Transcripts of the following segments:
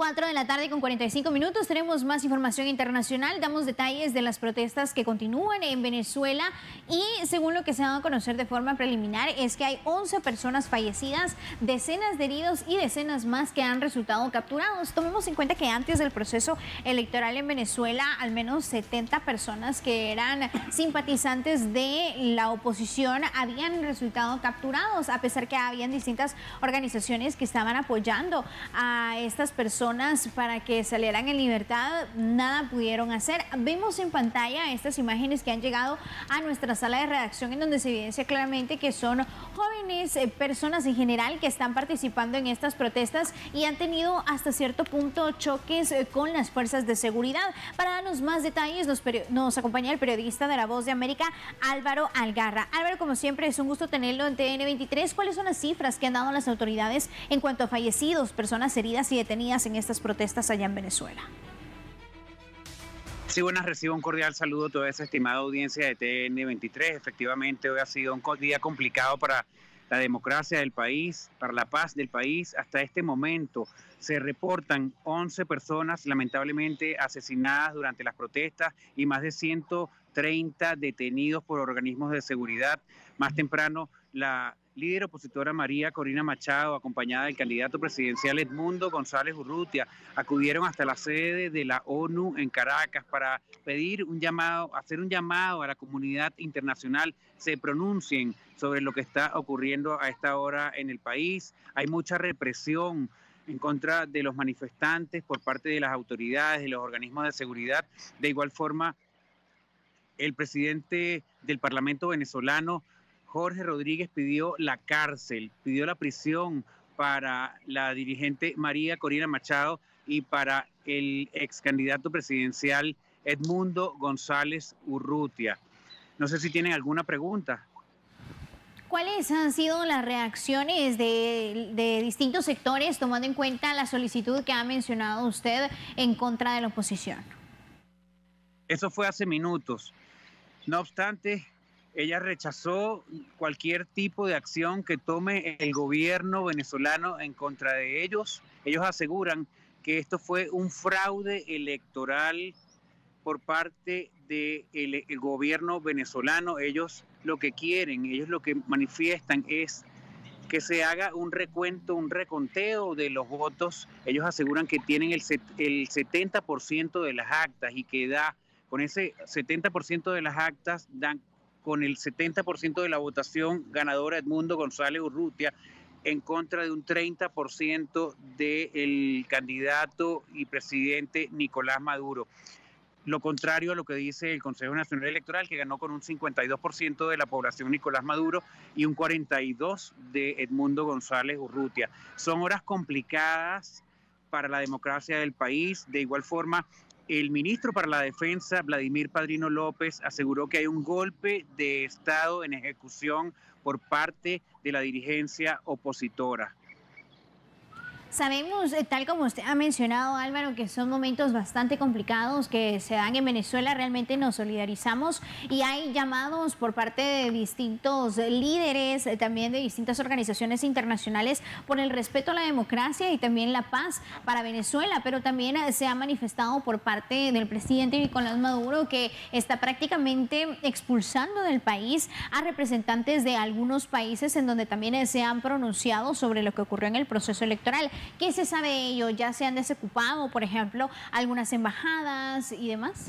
4 de la tarde con 45 minutos. Tenemos más información internacional. Damos detalles de las protestas que continúan en Venezuela y según lo que se ha dado a conocer de forma preliminar es que hay 11 personas fallecidas, decenas de heridos y decenas más que han resultado capturados. Tomemos en cuenta que antes del proceso electoral en Venezuela, al menos 70 personas que eran simpatizantes de la oposición habían resultado capturados, a pesar que habían distintas organizaciones que estaban apoyando a estas personas para que salieran en libertad. Nada pudieron hacer. Vemos en pantalla estas imágenes que han llegado a nuestra sala de redacción, en donde se evidencia claramente que son jóvenes, personas en general que están participando en estas protestas y han tenido hasta cierto punto choques con las fuerzas de seguridad. Para darnos más detalles nos acompaña el periodista de La Voz de América, Álvaro Algarra. Álvaro, como siempre, es un gusto tenerlo en TN23. ¿Cuáles son las cifras que han dado las autoridades en cuanto a fallecidos, personas heridas y detenidas en estas protestas allá en Venezuela? Sí, buenas, recibo un cordial saludo a toda esa estimada audiencia de TN23. Efectivamente, hoy ha sido un día complicado para la democracia del país, para la paz del país. Hasta este momento se reportan 11 personas lamentablemente asesinadas durante las protestas y más de 130 detenidos por organismos de seguridad. Más temprano, la líder opositora María Corina Machado, acompañada del candidato presidencial Edmundo González Urrutia, acudieron hasta la sede de la ONU en Caracas para hacer un llamado a la comunidad internacional, se pronuncien sobre lo que está ocurriendo a esta hora en el país. Hay mucha represión en contra de los manifestantes por parte de las autoridades, de los organismos de seguridad. De igual forma, el presidente del Parlamento venezolano, Jorge Rodríguez, pidió la cárcel, pidió la prisión para la dirigente María Corina Machado y para el ex candidato presidencial Edmundo González Urrutia. No sé si tienen alguna pregunta. ¿Cuáles han sido las reacciones de distintos sectores, tomando en cuenta la solicitud que ha mencionado usted en contra de la oposición? Eso fue hace minutos. No obstante, ella rechazó cualquier tipo de acción que tome el gobierno venezolano en contra de ellos. Ellos aseguran que esto fue un fraude electoral por parte del gobierno venezolano. Ellos lo que quieren, ellos lo que manifiestan es que se haga un recuento, un reconteo de los votos. Ellos aseguran que tienen el 70% de las actas y que con ese 70% de las actas dan con el 70% de la votación ganadora Edmundo González Urrutia en contra de un 30% del candidato y presidente Nicolás Maduro. Lo contrario a lo que dice el Consejo Nacional Electoral, que ganó con un 52% de la población Nicolás Maduro y un 42% de Edmundo González Urrutia. Son horas complicadas para la democracia del país. De igual forma, el ministro para la Defensa, Vladimir Padrino López, aseguró que hay un golpe de Estado en ejecución por parte de la dirigencia opositora. Sabemos, tal como usted ha mencionado, Álvaro, que son momentos bastante complicados que se dan en Venezuela. Realmente nos solidarizamos y hay llamados por parte de distintos líderes, también de distintas organizaciones internacionales, por el respeto a la democracia y también la paz para Venezuela. Pero también se ha manifestado por parte del presidente Nicolás Maduro que está prácticamente expulsando del país a representantes de algunos países en donde también se han pronunciado sobre lo que ocurrió en el proceso electoral. ¿Qué se sabe de ello? ¿Ya se han desocupado, por ejemplo, algunas embajadas y demás?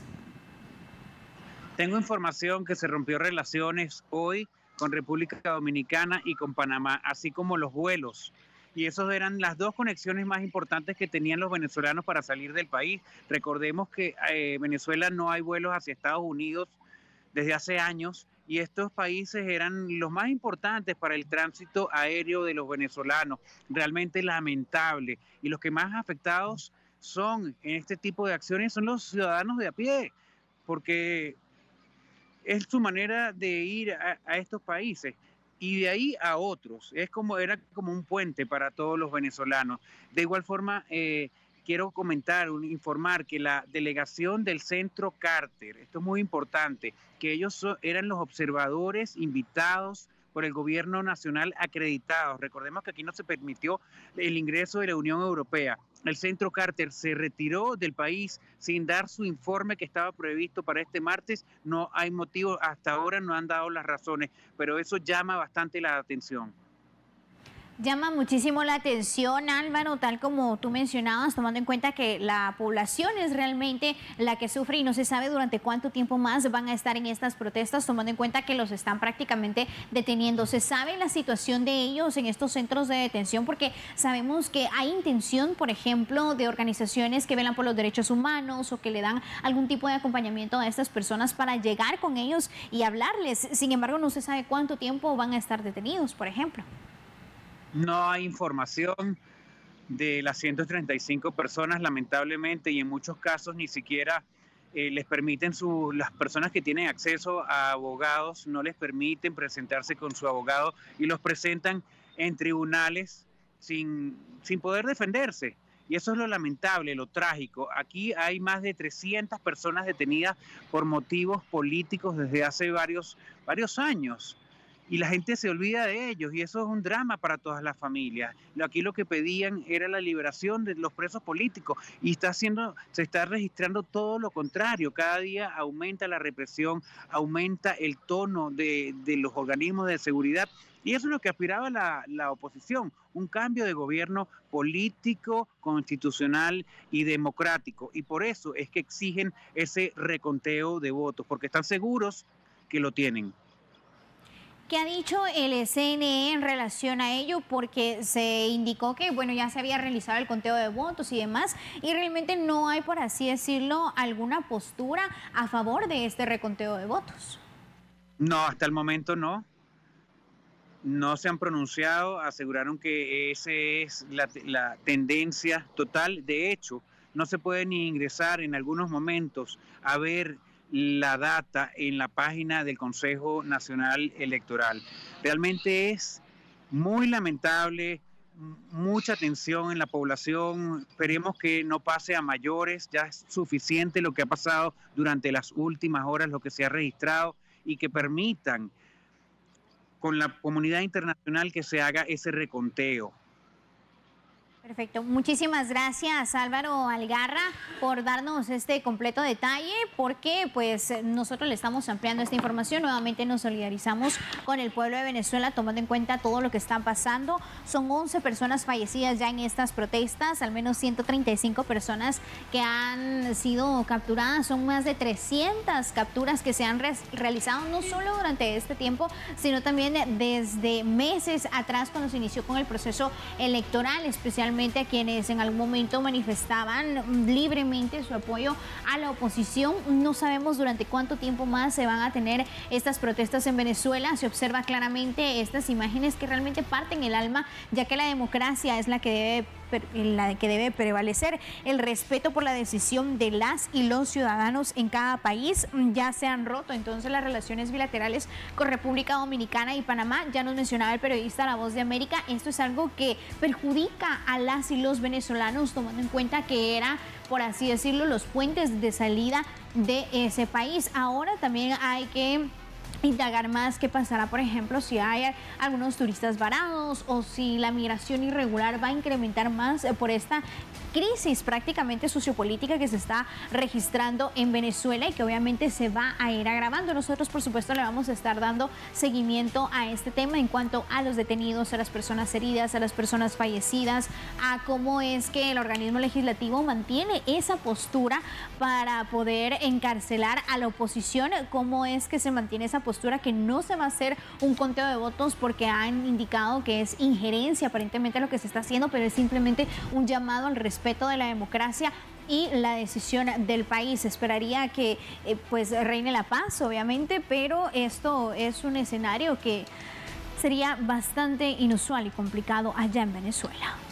Tengo información que se rompió relaciones hoy con República Dominicana y con Panamá, así como los vuelos. Y esas eran las dos conexiones más importantes que tenían los venezolanos para salir del país. Recordemos que Venezuela no hay vuelos hacia Estados Unidos desde hace años y estos países eran los más importantes para el tránsito aéreo de los venezolanos. Realmente lamentable. Y los que más afectados son en este tipo de acciones son los ciudadanos de a pie, porque es su manera de ir a estos países y de ahí a otros. Era como un puente para todos los venezolanos. De igual forma, quiero informar que la delegación del Centro Carter, esto es muy importante, que ellos eran los observadores invitados por el gobierno nacional acreditados. Recordemos que aquí no se permitió el ingreso de la Unión Europea. el Centro Carter se retiró del país sin dar su informe que estaba previsto para este martes. No hay motivo, hasta ahora no han dado las razones, pero eso llama bastante la atención. Llama muchísimo la atención, Álvaro, tal como tú mencionabas, tomando en cuenta que la población es realmente la que sufre y no se sabe durante cuánto tiempo más van a estar en estas protestas, tomando en cuenta que los están prácticamente deteniendo. ¿Se sabe la situación de ellos en estos centros de detención? Porque sabemos que hay intención, por ejemplo, de organizaciones que velan por los derechos humanos o que le dan algún tipo de acompañamiento a estas personas para llegar con ellos y hablarles. Sin embargo, no se sabe cuánto tiempo van a estar detenidos, por ejemplo. No hay información de las 135 personas, lamentablemente, y en muchos casos ni siquiera les permiten, las personas que tienen acceso a abogados, no les permiten presentarse con su abogado y los presentan en tribunales sin poder defenderse. Y eso es lo lamentable, lo trágico. Aquí hay más de 300 personas detenidas por motivos políticos desde hace varios años. Y la gente se olvida de ellos y eso es un drama para todas las familias. Aquí lo que pedían era la liberación de los presos políticos y se está registrando todo lo contrario. Cada día aumenta la represión, aumenta el tono de los organismos de seguridad y eso es lo que aspiraba la oposición, un cambio de gobierno político, constitucional y democrático. Y por eso es que exigen ese reconteo de votos, porque están seguros que lo tienen. ¿Qué ha dicho el CNE en relación a ello? Porque se indicó que, bueno, ya se había realizado el conteo de votos y demás, y realmente no hay, por así decirlo, alguna postura a favor de este reconteo de votos. No, hasta el momento no. No se han pronunciado, aseguraron que esa es la tendencia total. De hecho, no se puede ni ingresar en algunos momentos a ver la data en la página del Consejo Nacional Electoral. Realmente es muy lamentable, mucha tensión en la población. Esperemos que no pase a mayores, ya es suficiente lo que ha pasado durante las últimas horas, lo que se ha registrado, y que permitan con la comunidad internacional que se haga ese reconteo. Perfecto. Muchísimas gracias, Álvaro Algarra, por darnos este completo detalle, porque pues nosotros le estamos ampliando esta información. Nuevamente nos solidarizamos con el pueblo de Venezuela, tomando en cuenta todo lo que está pasando. Son 11 personas fallecidas ya en estas protestas, al menos 135 personas que han sido capturadas. Son más de 300 capturas que se han realizado, no solo durante este tiempo, sino también desde meses atrás, cuando se inició con el proceso electoral, especialmente a quienes en algún momento manifestaban libremente su apoyo a la oposición. No sabemos durante cuánto tiempo más se van a tener estas protestas en Venezuela. Se observa claramente estas imágenes que realmente parten el alma, ya que la democracia es la que debe prevalecer. El respeto por la decisión de las y los ciudadanos en cada país. Ya se han roto entonces las relaciones bilaterales con República Dominicana y Panamá. Ya nos mencionaba el periodista La Voz de América, esto es algo que perjudica a las y los venezolanos, tomando en cuenta que era, por así decirlo, los puentes de salida de ese país. Ahora también hay que indagar más qué pasará, por ejemplo, si hay algunos turistas varados o si la migración irregular va a incrementar más por esta crisis prácticamente sociopolítica que se está registrando en Venezuela y que obviamente se va a ir agravando. Nosotros, por supuesto, le vamos a estar dando seguimiento a este tema en cuanto a los detenidos, a las personas heridas, a las personas fallecidas, a cómo es que el organismo legislativo mantiene esa postura para poder encarcelar a la oposición, cómo es que se mantiene esa postura que no se va a hacer un conteo de votos porque han indicado que es injerencia aparentemente a lo que se está haciendo, pero es simplemente un llamado al respeto de la democracia y la decisión del país. Esperaría que pues reine la paz, obviamente, pero esto es un escenario que sería bastante inusual y complicado allá en Venezuela.